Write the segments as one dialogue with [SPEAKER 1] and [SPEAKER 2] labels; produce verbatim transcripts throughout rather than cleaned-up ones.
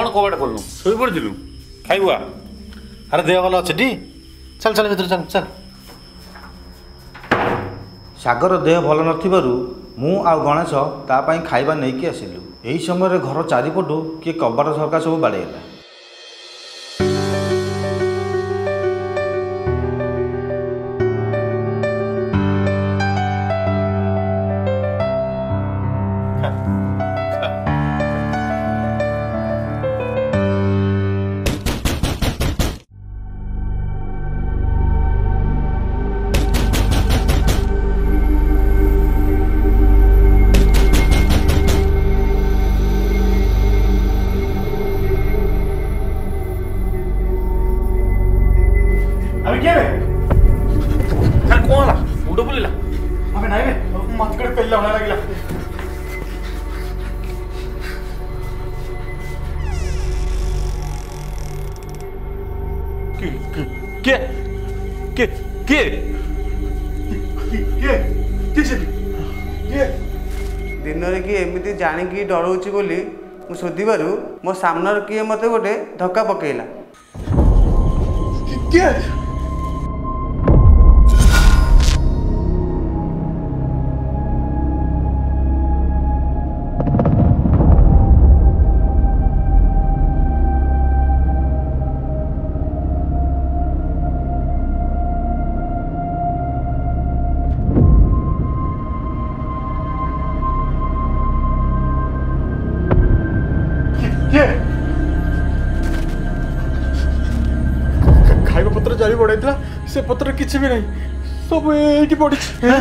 [SPEAKER 1] कबाड़ खोलनु सोई पड़िलु खाइबुआ
[SPEAKER 2] अरे देह भल अच्छे टी चल चल भीतर चल चल सागर देह भल नथिबारु मु आ गणेश ता पई खाइबा नेकी आसिलु एही समय घर चारिपटु किए कबाड़ झरका सब बाड़ेला
[SPEAKER 3] दिन कि एमती जाणिकी डरौची बोली मु शोधिबारु मो सामने किए मते गोटे धक्का पकेला
[SPEAKER 4] खाइबा पत्र जारी बड़ाई से पत्र किसी भी नहीं सब ये पड़ी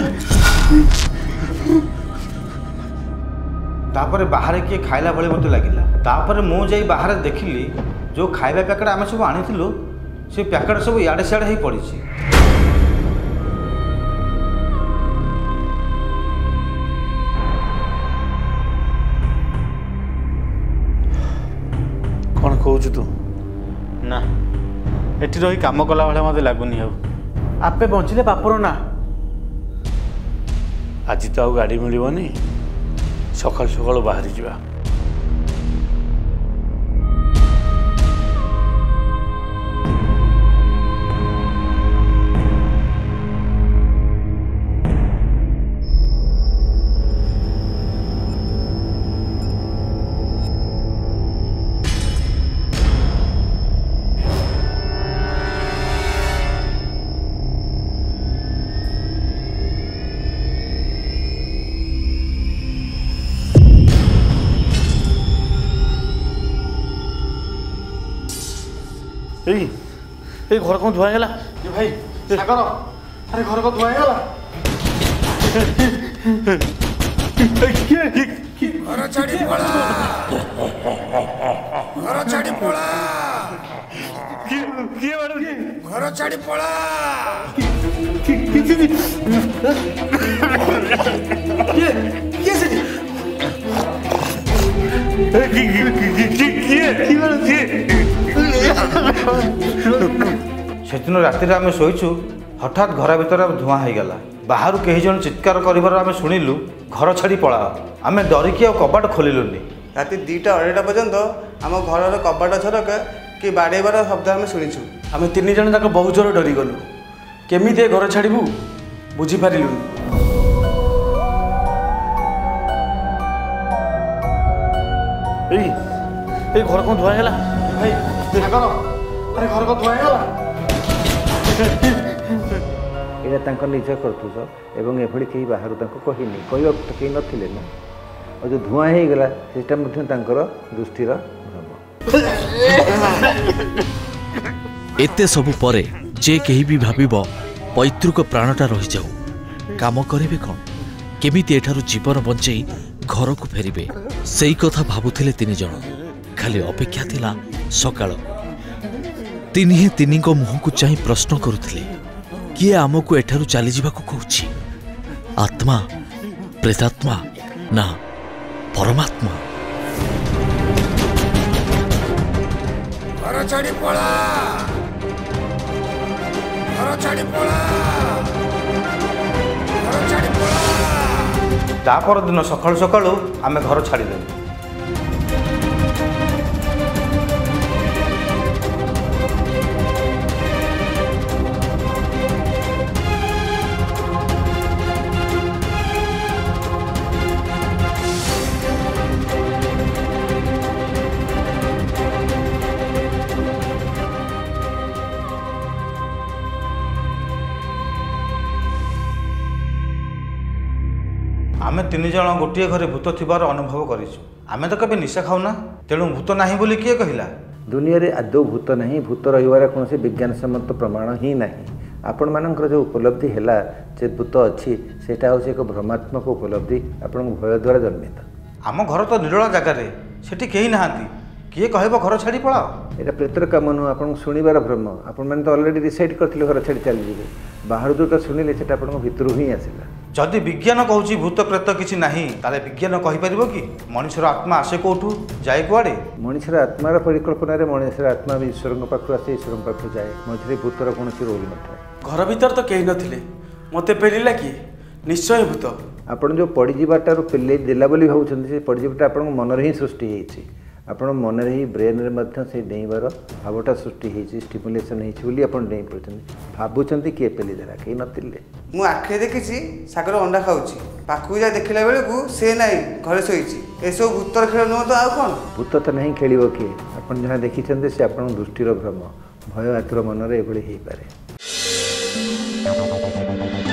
[SPEAKER 2] तापर बाहर किए खाइला भले मत लगिला तापर मु जाई बाहर देखिली जो खाइबा पैकेट आमे सब आनिथिलु से पैकेट सब याडे सियाडे ही पड़ी
[SPEAKER 1] कौन कहू तू ना एटी रही काम कला भाई मत लगुनि
[SPEAKER 4] आपे बंचिले बापर ना
[SPEAKER 1] आज तो आउ गाड़ी मिलनी सकाल सकाल बाहरी जा घर कौन धुआ गला
[SPEAKER 4] भाई सागर अरे घर को धुआ गला
[SPEAKER 5] घर छाड़ी पड़ा घर छाड़ी पड़ा घर छाड़ी पड़ा
[SPEAKER 2] सेदिन राति आम शोचु हठात घर भीतर धुआं हो गला बाहर कई जन चित्कार कर शुणिलु घर छाड़ी पड़ा आम डरिकी आ कबाट खोलुनि
[SPEAKER 3] राति दुईटा अढ़ाईटा पर्यंत आम घर कबाट झरका कि बाड़ेबार शब्द आम शुणीचु
[SPEAKER 4] आम तीन जन तक बहुत जोर डरीगलु केमी घर छाड़ू बुझीपारू
[SPEAKER 1] घर कौन धुआ गला
[SPEAKER 4] भाई सागर अरे घर को धुआ गला
[SPEAKER 6] यहाँ निज करतुस एवं एभली कहीं बाहर कहनी कह कहीं नथिले ना और जो धुआं हो गला सेटा दृष्टिर
[SPEAKER 7] एते सबु परे जे कहीं भी भाविब पैतृक प्राणटा रही जाऊ काम करेंगे कौन केमिति एठारु जीवन बंचई घर को फेरिबे सेई कथा भाबुथिले तीन जण खाली अपेक्षा थिला सकाळ तीनी तीनी को मुह को चाहि प्रश्न करुथिले किए आमको एठारु चली जावाकू कहूछि आत्मा प्रेतात्मा ना परमात्मा
[SPEAKER 5] घर छाड़ी पड़ा घर छाड़ी पड़ा घर छाड़ी पड़ा
[SPEAKER 2] ता पर दिन सकाळु सकाळु आमे घर छाड़ी देलु ଆମେ ତିନି ଜଣ ଗୋଟିଏ ଘରେ ଭୂତ ଥିବାର ଅନୁଭବ କରିଛୁ। ଆମେ ତ କେବେ ନିଶା ଖାଉନା, ତେଣୁ ଭୂତ ନାହିଁ ବୋଲି କିଏ କହିଲା?
[SPEAKER 6] ଦୁନିଆରେ ଆଦୌ ଭୂତ ନାହିଁ, ଭୂତ ରହିବାର କୌଣସି ବିଜ୍ଞାନସମ୍ମତ ପ୍ରମାଣ ହିଁ ନାହିଁ। ଆପଣମାନଙ୍କର ଯେଉଁ ଉପଲବ୍ଧି ହେଲା ଯେ ଭୂତ ଅଛି, ସେଇଟା ହେଉଛି ଏକ ଭ୍ରମାତ୍ମକ ଉପଲବ୍ଧି, ଆପଣଙ୍କ ଭୟ ଦ୍ୱାରା ଜନ୍ମିତ।
[SPEAKER 2] ଆମ ଘର ତ ନିରୋଳା ଜାଗାରେ, ସେଠି କେହି ନାହାନ୍ତି, କିଏ କହିବ ଘର ଛାଡ଼ି ପଳାଅ?
[SPEAKER 6] এটা ପ୍ରେତର କାମ ନୁହଁ, ଆପଣଙ୍କୁ ଶୁଣିବାର ଭ୍ରମ। ଆପଣମାନେ ତ ଅଲରେଡ଼ି ଡିସାଇଡ଼୍ କରିଥିଲେ ଘର ଛାଡ଼ି ଚାଲିଯିବେ। ବାହାରୁ ଯେଉଁଟା ଶୁଣିଲେ ସେଇଟା ଆପଣଙ୍କ ଭିତରୁ ହିଁ ଆସିଲା।
[SPEAKER 2] ଯଦି ବିଜ୍ଞାନ କହୁଛି ଭୂତ ପ୍ରେତ କିଛି ନାହିଁ, ତାହେଲେ ବିଜ୍ଞାନ କହିପାରିବ କି ମଣିଷର ଆତ୍ମା ଆସେ କେଉଁଠୁ, ଯାଏ କୁଆଡ଼େ?
[SPEAKER 6] ମଣିଷର ଆତ୍ମାର ପରିକଳ୍ପନାରେ ମଣିଷର ଆତ୍ମା ବି ଈଶ୍ୱରଙ୍କ ପାଖରୁ ଆସେ, ଈଶ୍ୱରଙ୍କ ପାଖକୁ ଯାଏ। ମଝିରେ ଭୂତର କୌଣସି ରୋଲ ନଥାଏ।
[SPEAKER 4] ଘର ଭିତରେ ତ କେହି ନଥିଲେ, ମୋତେ ପେଲିଲା କିଏ? ନିଶ୍ଚୟ ଭୂତ।
[SPEAKER 6] ଆପଣ ଯେଉଁ ପଡ଼ିଯିବାଟାରୁ ପେଲେଇ ଦେଲା ବୋଲି ଭାବୁଛନ୍ତି, ସେ ପଡ଼ିଯିବାଟା ଆପଣଙ୍କ ମନରେ ହିଁ ସୃଷ୍ଟି ହେଇଛି। ଆପଣ ମନରେ ହିଁ ବ୍ରେନ୍ରେ ମଧ୍ୟ ସେଇ ଡେଇଁବାର ଭାବଟା ସୃଷ୍ଟି ହେଇଛି, ଷ୍ଟିମୁଲେସନ୍ ହେଇଛି ବୋଲି ଆପଣ ଡେଇଁ ପଡ଼ୁଛନ୍ତି। ଭାବୁଛନ୍ତି କିଏ ପେଲିଦେଲା, କେହି ନଥିଲେ।
[SPEAKER 3] ମୁଁ ଆଖିରେ ଦେଖିଛି ସାଗର ଅଣ୍ଡା ଖାଉଛି, ପାଖକୁ ଯାଇ ଦେଖିଲା ବେଳକୁ ସେ ନାହିଁ, ଘରେ ଶୋଇଛି। ଏସବୁ ଭୂତର ଖେଳ ନୁହଁ ତ ଆଉ କ'ଣ?
[SPEAKER 6] ଭୂତ ତ ନାହିଁ, ଖେଳିବ କିଏ? ଆପଣ ଯାହା ଦେଖିଛନ୍ତି ସେ ଆପଣଙ୍କ ଦୃଷ୍ଟିର ଭ୍ରମ। ଭୟ ଆତୁର ମନରେ ଏଭଳି ହେଇପାରେ।